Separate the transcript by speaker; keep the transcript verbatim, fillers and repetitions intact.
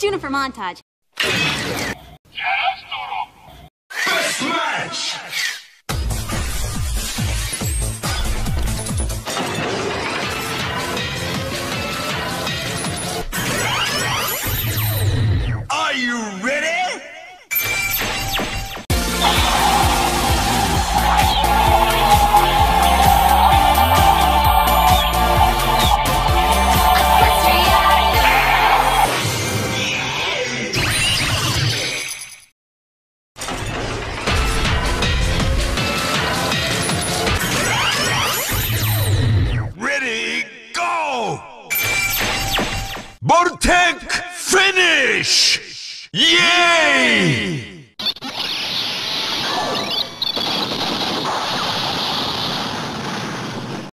Speaker 1: Tune in for montage.
Speaker 2: Best match! Are you ready? Ready, go! Mortank finish! Yay!